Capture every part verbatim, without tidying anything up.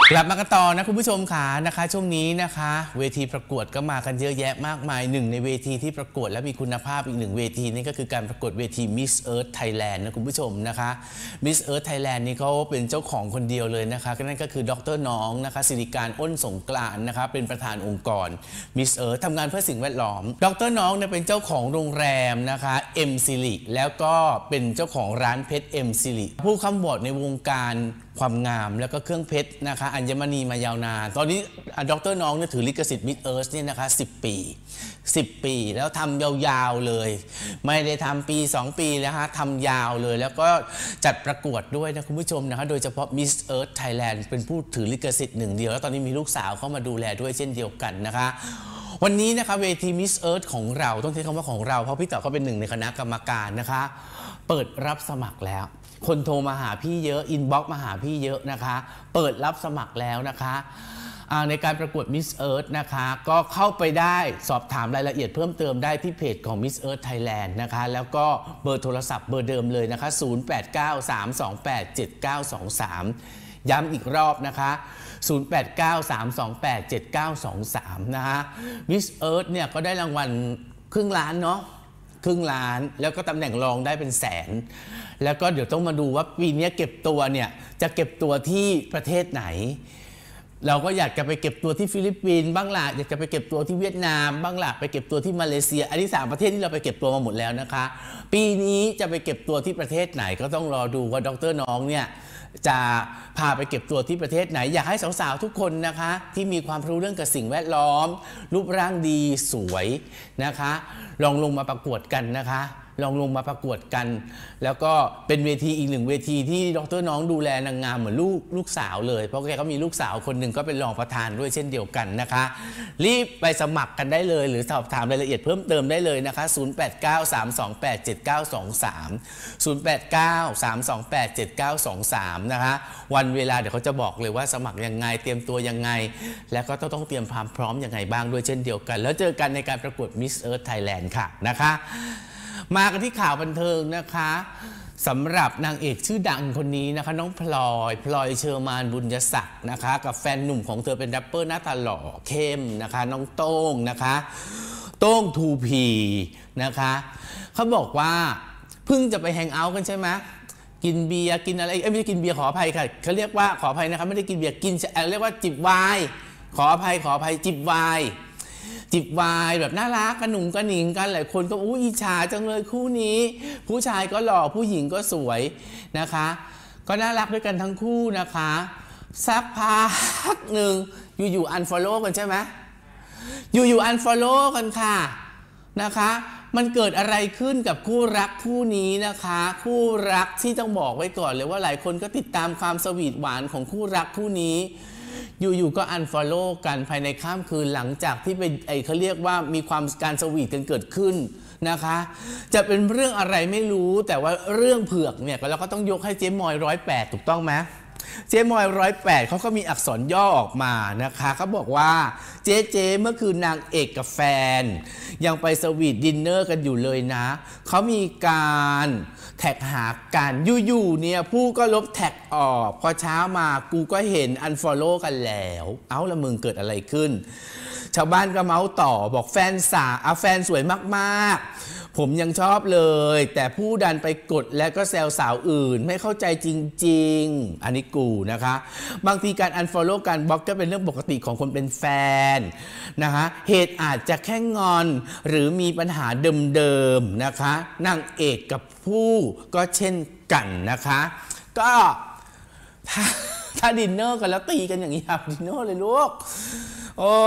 กลับมากันต่อนะคุณผู้ชมค่ะนะคะช่วงนี้นะคะเวทีประกวดก็มากันเยอะแยะมากมายหนึ่งในเวทีที่ประกวดและมีคุณภาพอีกหนึ่งเวทีนี่ก็คือการประกวดเวที Miss Earth Thailand นะคุณผู้ชมนะคะ Miss Earth Thailand นี่เขาเป็นเจ้าของคนเดียวเลยนะคะนั่นก็คือดร.น้องนะคะสิริการอ้นสงกรานต์นะคะเป็นประธานองค์กร Miss Earth ทำงานเพื่อสิ่งแวดล้อมดร.น้องเนี่ยเป็นเจ้าของโรงแรมนะคะเอ็มซิริแล้วก็เป็นเจ้าของร้านเพชรเอ็มซิริผู้ค้ำวอร์ดในวงการความงามแล้วก็เครื่องเพชรนะคะอัญมณีมายาวนานตอนนี้ดร.น้องเนี่ยถือลิขสิทธิ์ Miss Earth เนี่ยนะคะสิบปีสิบปีแล้วทำยาวๆเลยไม่ได้ทำปีสองปีแล้วฮะทำยาวเลยแล้วก็จัดประกวดด้วยนะคุณผู้ชมนะคะโดยเฉพาะ Miss Earth Thailand เป็นผู้ถือลิขสิทธิ์หนึ่งเดียวแล้วตอนนี้มีลูกสาวเข้ามาดูแลด้วยเช่นเดียวกันนะคะวันนี้นะคะเวที Miss Earth ของเราต้องใช้คำว่าของเราเพราะพี่ต่อเขาเป็นหนึ่งในคณะกรรมการนะคะเปิดรับสมัครแล้วคนโทรมาหาพี่เยอะอินบ็อกซ์มาหาพี่เยอะนะคะเปิดรับสมัครแล้วนะคะในการประกวด Miss Earth นะคะก็เข้าไปได้สอบถามรายละเอียดเพิ่มเติมได้ที่เพจของ Miss Earth Thailand นะคะแล้วก็เบอร์โทรศัพท์เบอร์เดิมเลยนะคะศูนย์ แปด เก้า สาม สอง แปด เจ็ด เก้า สอง สามย้ำอีกรอบนะคะศูนย์ แปด เก้า สาม สอง แปด เจ็ด เก้า สอง สามนะคะ Miss Earth เนี่ยก็ได้รางวัลครึ่งล้านเนาะครึ่งล้านแล้วก็ตำแหน่งรองได้เป็นแสนแล้วก็เดี๋ยวต้องมาดูว่าปีนี้เก็บตัวเนี่ยจะเก็บตัวที่ประเทศไหนเราก็อยากจะไปเก็บตัวที่ฟิลิปปินส์บ้างล่ะอยากจะไปเก็บตัวที่เวียดนามบ้างล่ะไปเก็บตัวที่มาเลเซียอันนี้สามประเทศที่เราไปเก็บตัวมาหมดแล้วนะคะปีนี้จะไปเก็บตัวที่ประเทศไหนก็ต้องรอดูว่าดร.น้องเนี่ยจะพาไปเก็บตัวที่ประเทศไหนอยากให้สาวๆทุกคนนะคะที่มีความรู้เรื่องกับสิ่งแวดล้อมรูปร่างดีสวยนะคะลองลงมาประกวดกันนะคะลองลงมาประกวดกันแล้วก็เป็นเวทีอีกหนึ่งเวทีที่ดร.น้องดูแลนางงามเหมือนลูกลูกสาวเลยเพราะแกก็มีลูกสาวคนหนึ่งก็เป็นรองประธานด้วยเช่นเดียวกันนะคะรีบไปสมัครกันได้เลยหรือสอบถามรายละเอียดเพิ่มเติมได้เลยนะคะศูนย์ แปด เก้า สาม สอง แปด เจ็ด เก้า สอง สาม ศูนย์ แปด เก้า สาม สอง แปด เจ็ด เก้า สอง สามนะคะวันเวลาเดี๋ยวเขาจะบอกเลยว่าสมัครยังไงเตรียมตัวยังไงแล้วก็ต้องเตรียมความพร้อมยังไงบ้างด้วยเช่นเดียวกันแล้วเจอกันในการประกวด Miss Earth Thailand ค่ะนะคะมากันที่ข่าวบันเทิงนะคะสำหรับนางเอกชื่อดังคนนี้นะคะน้องพลอยพลอยเชอร์มานบุญยศักดิ์นะคะกับแฟนหนุ่มของเธอเป็นแรปเปอร์หน้าตาหล่อเข้มนะคะน้องโต้งนะคะโต้ง ทู พี นะคะเขาบอกว่าเพิ่งจะไปแฮงเอาท์กันใช่ไหมกินเบียร์กินอะไรไม่ใช่กินเบียร์ขออภัยค่ะเขาเรียกว่าขออภัยนะคะไม่ได้กินเบียร์กินเรียกว่าจิบไวน์ขออภัยขออภัยจิบไวน์จิบวายแบบน่ารักกระหนุ่งกระหนิงกันหลายคนก็อู้อิจฉาจังเลยคู่นี้ผู้ชายก็หล่อผู้หญิงก็สวยนะคะก็น่ารักด้วยกันทั้งคู่นะคะสักพักหนึ่งอยู่ๆ unfollow กันใช่ไหมอยู่ๆ unfollow กันค่ะนะคะมันเกิดอะไรขึ้นกับคู่รักคู่นี้นะคะคู่รักที่ต้องบอกไว้ก่อนเลยว่าหลายคนก็ติดตามความสวีทหวานของคู่รักคู่นี้อยู่ๆก็ unfollow กันภายในข้ามคืนหลังจากที่ไปไอเขาเรียกว่ามีความการสวีทกันเกิดขึ้นนะคะจะเป็นเรื่องอะไรไม่รู้แต่ว่าเรื่องเผือกเนี่ยเราก็ต้องยกให้เจ๊มอยร้อยแปดถูกต้องไหมเจ๊มอยร้อยแปดเขาก็มีอักษรย่อออกมานะคะเขาบอกว่าเจ๊เจ๊เมื่อคืนนางเอกกับแฟนยังไปสวีทดินเนอร์กันอยู่เลยนะเขามีการแท็กหากันอยู่ๆเนี่ยผู้ก็ลบแท็กออกพอเช้ามากูก็เห็น unfollow กันแล้วเอ้าละมึงเกิดอะไรขึ้นชาวบ้านก็เมาส์ต่อบอกแฟนสาวอ่ะแฟนสวยมากๆผมยังชอบเลยแต่ผู้ดันไปกดและก็แซวสาวอื่นไม่เข้าใจจริงๆอันนี้กูนะคะบางทีการ unfollow การบล็อกก็เป็นเรื่องปกติของคนเป็นแฟนนะคะเหตุอาจจะแค่งอนหรือมีปัญหาเดิมๆนะคะนางเอกกับผู้ก็เช่นกันนะคะก็ถ้าถ้าดินเนอร์กันแล้วตีกันอย่างนี้ครับดินเนอร์เลยลูกโอ้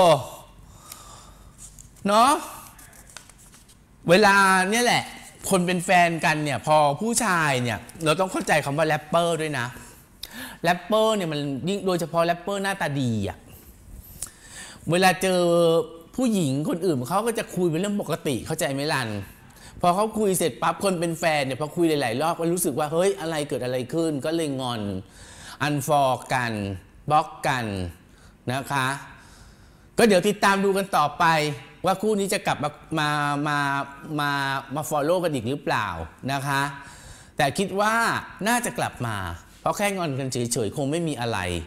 เนาะเวลาเนี่ยแหละคนเป็นแฟนกันเนี่ยพอผู้ชายเนี่ยเราต้องเข้าใจคำว่าแรปเปอร์ด้วยนะแรปเปอร์เนี่ยมันยิ่งโดยเฉพาะแรปเปอร์หน้าตาดีอ่ะเวลาเจอผู้หญิงคนอื่นเขาก็จะคุยเป็นเรื่องปกติเข้าใจไหมลันพอเขาคุยเสร็จปั๊บคนเป็นแฟนเนี่ยพอคุยหลายๆรอบก็รู้สึกว่าเฮ้ยอะไรเกิดอะไรขึ้นก็เลยงอนอันฟอร์กันบล็อกกันนะคะก็เดี๋ยวติดตามดูกันต่อไปว่าคู่นี้จะกลับมามามามามาฟอลโล่กันอีกหรือเปล่านะคะแต่คิดว่าน่าจะกลับมาเพราะแค่งอนกันเฉยๆคงไม่มีอะไร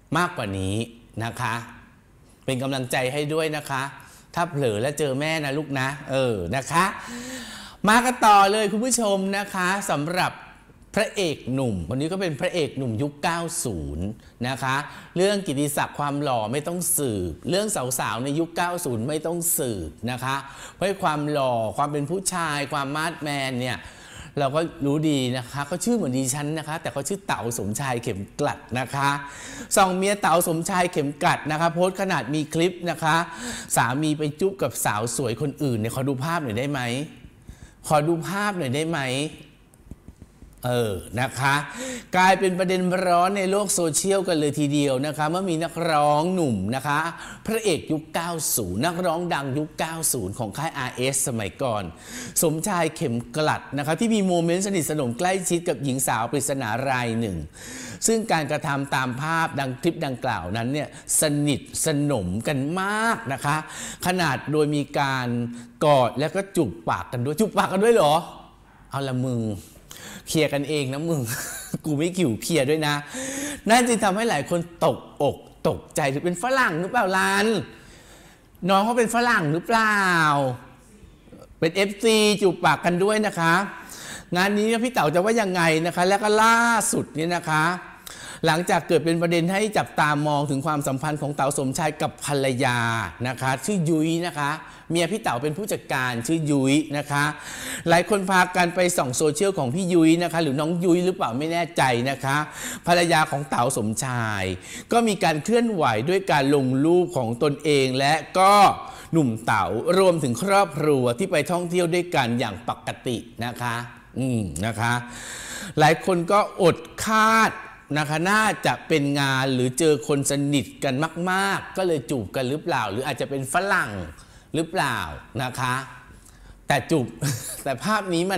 มากกว่านี้นะคะเป็นกำลังใจให้ด้วยนะคะถ้าเผลอแล้วเจอแม่นะลูกนะเออนะคะมากันต่อเลยคุณผู้ชมนะคะสำหรับพระเอกหนุ่มคนนี้ก็เป็นพระเอกหนุ่มยุคเก้าสิบนะคะเรื่องกิตติศักดิ์ความหล่อไม่ต้องสืบเรื่องสาวๆในยุคเก้าสิบไม่ต้องสืบนะคะเพราะความหล่อความเป็นผู้ชายความมาดแมนเนี่ยเราก็รู้ดีนะคะเขาชื่อเหมือนดิฉันนะคะแต่เขาชื่อเต๋าสมชายเข็มกลัดนะคะส่องเมียเต๋าสมชายเข็มกลัดนะคะโพสต์ขนาดมีคลิปนะคะสามีไปจุ๊บกับสาวสวยคนอื่นเนี่ยขอดูภาพหน่อยได้ไหมขอดูภาพหน่อยได้ไหมเออนะคะกลายเป็นประเด็นร้อนในโลกโซเชียลกันเลยทีเดียวนะคะเมื่อมีนักร้องหนุ่มนะคะพระเอกยุคเก้าสิบนักร้องดังยุคเก้าสิบของค่าย อาร์ เอส สมัยก่อนสมชายเข็มกลัดนะคะที่มีโมเมนต์สนิทสนมใกล้ชิดกับหญิงสาวปริศนารายหนึ่งซึ่งการกระทำตามภาพดังคลิปดังกล่าวนั้นเนี่ยสนิทสนมกันมากนะคะขนาดโดยมีการกอดแล้วก็จูบปากกันด้วยจูบปากกันด้วยเหรอเอาละมึงเคลียร์กันเองนะมึง กูไม่ขิวเคลียร์ด้วยนะนั่นจึงทำให้หลายคนตกอกตกใจหรือเป็นฝรั่งหรือเปล่าลันน้องเขาเป็นฝรั่งหรือเปล่าเป็น เอฟ ซี จูบปากกันด้วยนะคะงานนี้พี่เต๋าจะว่ายังไงนะคะแล้วก็ล่าสุดนี้นะคะหลังจากเกิดเป็นประเด็นให้จับตามองถึงความสัมพันธ์ของเต๋าสมชายกับภรรยานะคะชื่อยุ้ยนะคะเมียพี่เต๋าเป็นผู้จัดการชื่อยุ้ยนะคะหลายคนพากันไปส่องโซเชียลของพี่ยุ้ยนะคะหรือน้องยุ้ยหรือเปล่าไม่แน่ใจนะคะภรรยาของเต๋าสมชายก็มีการเคลื่อนไหวด้วยการลงรูปของตนเองและก็หนุ่มเต๋ารวมถึงครอบครัวที่ไปท่องเที่ยวด้วยกันอย่างปกตินะคะอืมนะคะหลายคนก็อดคาดนะคะน่าจะเป็นงานหรือเจอคนสนิทกันมากๆก็เลยจูบกันหรือเปล่าหรืออาจจะเป็นฝรั่งหรือเปล่านะคะแต่จูบ แต่ภาพนี้มัน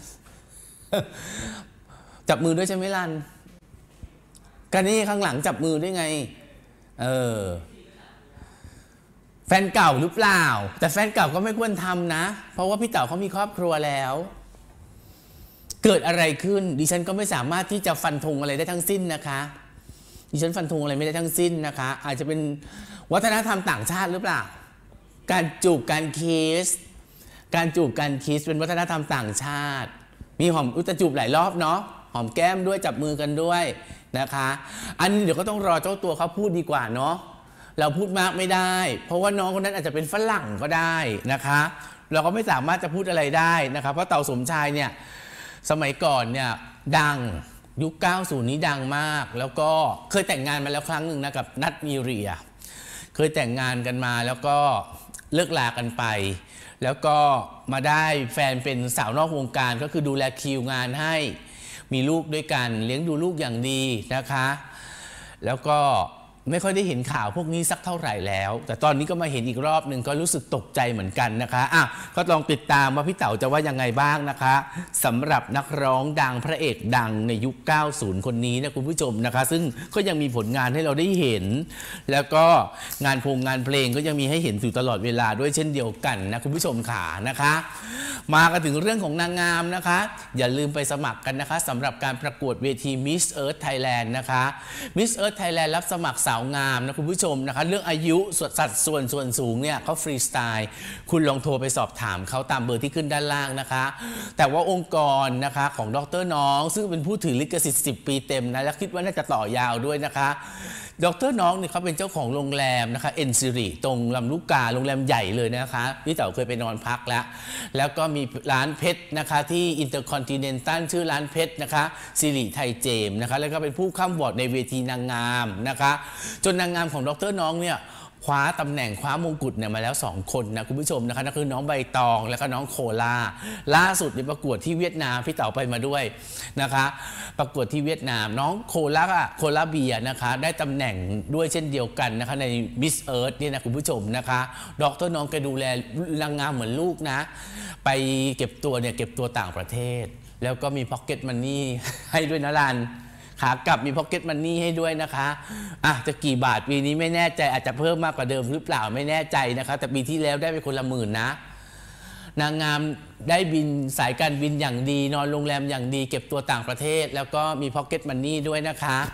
จับมือด้วยใช่ไหมลันกันนี่ข้างหลังจับมือด้วยไงเออแฟนเก่าหรือเปล่าแต่แฟนเก่าก็ไม่ควรทำนะเพราะว่าพี่เต๋าเขามีครอบครัวแล้วเกิดอะไรขึ้นดิฉันก็ไม่สามารถที่จะฟันธงอะไรได้ทั้งสิ้นนะคะดิฉันฟันธงอะไรไม่ได้ทั้งสิ้นนะคะอาจจะเป็นวัฒนธรรมต่างชาติหรือเปล่าการจูบการคิสการจูบการคิสเป็นวัฒนธรรมต่างชาติมีหอมอุตจูบหลายรอบเนาะหอมแก้มด้วยจับมือกันด้วยนะคะอันนี้เดี๋ยวก็ต้องรอเจ้าตัวเขาพูดดีกว่าเนาะเราพูดมากไม่ได้เพราะว่าน้องคนนั้นอาจจะเป็นฝรั่งก็ได้นะคะเราก็ไม่สามารถจะพูดอะไรได้นะคะเพราะเต๋าสมชายเนี่ยสมัยก่อนเนี่ยดังยุคเก้าสิบนี้ดังมากแล้วก็เคยแต่งงานมาแล้วครั้งหนึ่งนะกับนัทมีเรียเคยแต่งงานกันมาแล้วก็เลิกลากันไปแล้วก็มาได้แฟนเป็นสาวนอกวงการก็คือดูแลคิวงานให้มีลูกด้วยกันเลี้ยงดูลูกอย่างดีนะคะแล้วก็ไม่ค่อยได้เห็นข่าวพวกนี้สักเท่าไหร่แล้วแต่ตอนนี้ก็มาเห็นอีกรอบหนึ่งก็รู้สึกตกใจเหมือนกันนะคะอ่ะก็ลองติดตามว่าพี่เต๋าจะว่ายังไงบ้างนะคะสำหรับนักร้องดังพระเอกดังในยุคเก้าสิบคนนี้นะคุณผู้ชมนะคะซึ่งก็ยังมีผลงานให้เราได้เห็นแล้วก็งานพงงานเพลงก็ยังมีให้เห็นอยู่ตลอดเวลาด้วยเช่นเดียวกันนะคุณผู้ชมขานะคะมากันถึงเรื่องของนางงามนะคะอย่าลืมไปสมัครกันนะคะสำหรับการประกวดเวที Miss Earth Thailand นะคะ Miss Earth Thailand รับสมัครสาวงามนะคุณผู้ชมนะคะเรื่องอายุสัดส่วนส่วนสูงเนี่ยเขาฟรีสไตล์คุณลองโทรไปสอบถามเขาตามเบอร์ที่ขึ้นด้านล่างนะคะแต่ว่าองค์กรนะคะของดร.น้องซึ่งเป็นผู้ถือลิขสิทธิ์สิบปีเต็มนะและคิดว่าน่าจะต่อยาวด้วยนะคะดร.น้องเนี่ยเขาเป็นเจ้าของโรงแรมนะคะเอ็นซิริตรงลำลูกกาโรงแรมใหญ่เลยนะคะพี่เต๋าเคยไปนอนพักแล้วแล้วก็มีร้านเพชรนะคะที่อินเตอร์คอนติเนนตัลชื่อร้านเพชรนะคะสิริไทยเจมนะคะแล้วก็เป็นผู้ข้ามบอร์ดในเวทีนางงามนะคะจนนางงามของดร.น้องเนี่ยคว้าตำแหน่งคว้ามงกุฎเนี่ยมาแล้วสองคนนะคุณผู้ชมนะคะนั่นคือน้องใบตองแล้วก็น้องโคลาล่าสุดในประกวดที่เวียดนามพี่เต๋าไปมาด้วยนะคะประกวดที่เวียดนามน้องโคลาโคลาเบียนะคะได้ตำแหน่งด้วยเช่นเดียวกันนะคะใน Miss Earth นี่นะคุณผู้ชมนะคะดร.น้องแกดูแลนางงามเหมือนลูกนะไปเก็บตัวเนี่ยเก็บตัวต่างประเทศแล้วก็มีพ็อกเก็ตมันนี่ให้ด้วยนะรันขากลับมีพ็อกเก็ตมันนี่ให้ด้วยนะคะอ่ะจะกี่บาทปีนี้ไม่แน่ใจอาจจะเพิ่มมากกว่าเดิมหรือเปล่าไม่แน่ใจนะคะแต่ปีที่แล้วได้ไปคนละหมื่นนะนางงามได้บินสายการบินอย่างดีนอนโรงแรมอย่างดีเก็บตัวต่างประเทศแล้วก็มีพ็อกเก็ตมันนี่ด้วยนะคะ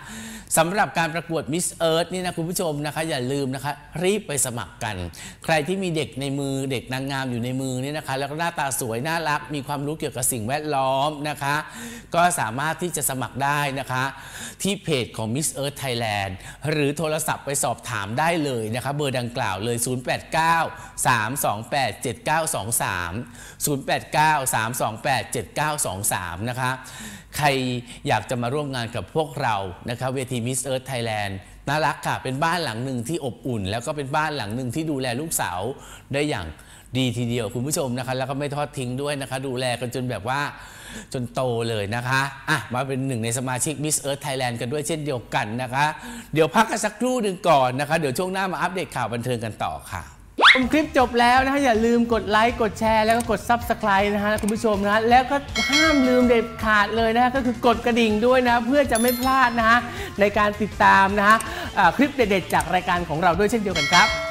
สำหรับการประกวด Miss Earth นี่นะคุณผู้ชมนะคะอย่าลืมนะคะรีบไปสมัครกันใครที่มีเด็กในมือเด็กนางงามอยู่ในมือนี่นะคะแล้วก็หน้าตาสวยน่ารักมีความรู้เกี่ยวกับสิ่งแวดล้อมนะคะก็สามารถที่จะสมัครได้นะคะที่เพจของ Miss Earth Thailand หรือโทรศัพท์ไปสอบถามได้เลยนะคะเบอร์ดังกล่าวเลยศูนย์ แปด เก้า สาม สอง แปด เจ็ด เก้า สอง สาม ศูนย์ แปด เก้า สาม สอง แปด เจ็ด เก้า สอง สามนะคะใครอยากจะมาร่วมงานกับพวกเรานะคะเวที Miss Earth Thailand น่ารักค่ะเป็นบ้านหลังหนึ่งที่อบอุ่นแล้วก็เป็นบ้านหลังหนึ่งที่ดูแลลูกสาวได้อย่างดีทีเดียวคุณผู้ชมนะคะแล้วก็ไม่ทอดทิ้งด้วยนะคะดูแลกันจนแบบว่าจนโตเลยนะคะอ่ะมาเป็นหนึ่งในสมาชิก Miss Earth Thailand กันด้วยเช่นเดียวกันนะคะเดี๋ยวพักกันสักครู่หนึ่งก่อนนะคะเดี๋ยวช่วงหน้ามาอัปเดตข่าวบันเทิงกันต่อค่ะชมคลิปจบแล้วนะคะอย่าลืมกดไลค์กดแชร์แล้วก็กด ซับสไครบ์ นะฮะคุณผู้ชมนะแล้วก็ห้ามลืมเด็ดขาดเลยนะฮะก็คือกดกระดิ่งด้วยนะเพื่อจะไม่พลาดนะฮะในการติดตามนะฮะคลิปเด็ดๆจากรายการของเราด้วยเช่นเดียวกันครับ